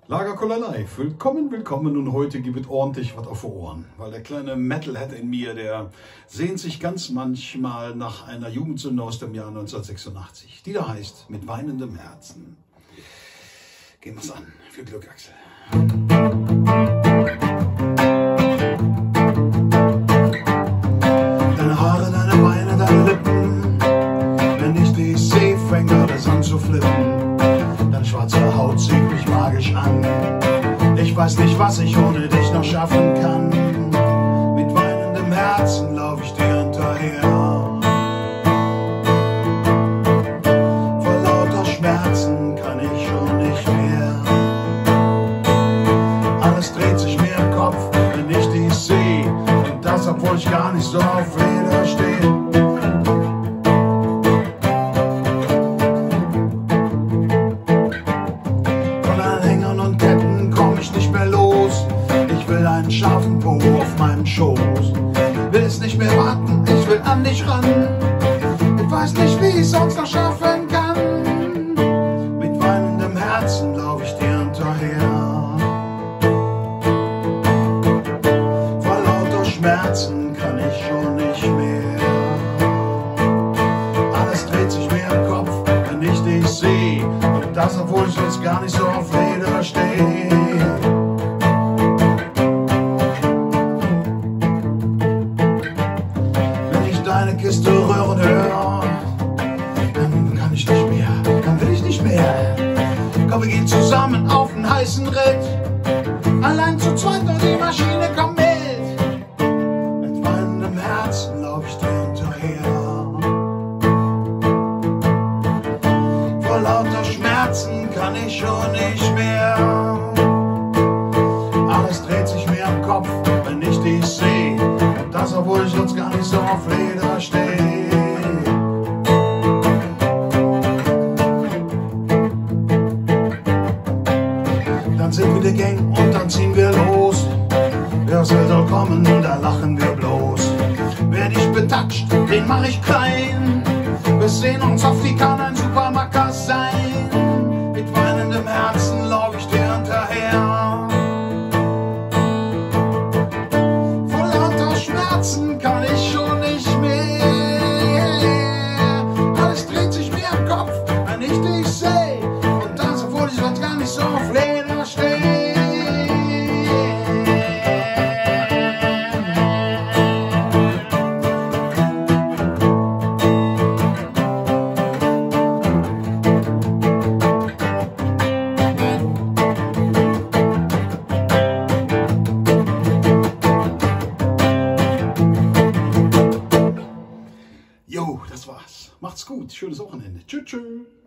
Lagerkoller Live, willkommen, willkommen, und heute gibt es ordentlich was auf die Ohren, weil der kleine Metalhead in mir, der sehnt sich ganz manchmal nach einer Jugendsünde aus dem Jahr 1986, die da heißt Mit weinendem Herzen. Gehen wir's an. Viel Glück, Axel. Deine Haare, deine Beine, deine Lippen, wenn ich dich sehe, fängt alles an zu flippen. Deine schwarze Haut zieht mich magisch an. Ich weiß nicht, was ich ohne dich noch schaffen kann. Mit weinendem Herzen lauf ich dir hinterher. Vor lauter Schmerzen kann ich schon nicht mehr. Alles dreht sich mir im Kopf, wenn ich dich sehe. Und das, obwohl ich gar nicht so auf Leder stehe. Ich will einen scharfen Po auf meinem Schoß. Will es nicht mehr warten, ich will an dich ran. Ich weiß nicht, wie ich sonst noch schaffen kann. Mit weinendem Herzen lauf ich dir hinterher. Vor lauter Schmerzen kann ich schon nicht mehr. Alles dreht sich mir im Kopf, wenn ich dich sehe. Und das, obwohl ich jetzt gar nicht so auf Leder stehe. Deine Kiste rühren hör, dann kann ich nicht mehr, dann will ich nicht mehr. Komm, wir gehen zusammen auf einen heißen Ritt, allein zu zweit und die Maschine kommt mit. Mit weinendem Herzen lauf ich dir hinterher. Vor lauter Schmerzen kann ich schon nicht mehr. Alles dreht sich mir im Kopf, wenn ich dich sehe. Und das, obwohl ich sonst gar nicht so auf Leder stehe. Dann sind wir die Gang und dann ziehen wir los. Wer soll kommen, da lachen wir bloß. Wer dich betatscht, den mach ich klein. Wir sehen uns auf, die kann ein Supermacker sein. Mit weinendem Herzen lauf ich dir hinterher. Vor lauter Schmerzen kann ich schon nicht mehr. Alles dreht sich mir im Kopf, wenn ich dich sehe. Und das, obwohl ich sonst gar nicht so auf Leder stehe. Jo, das war's. Macht's gut. Schönes Wochenende. Tschüss, tschüss.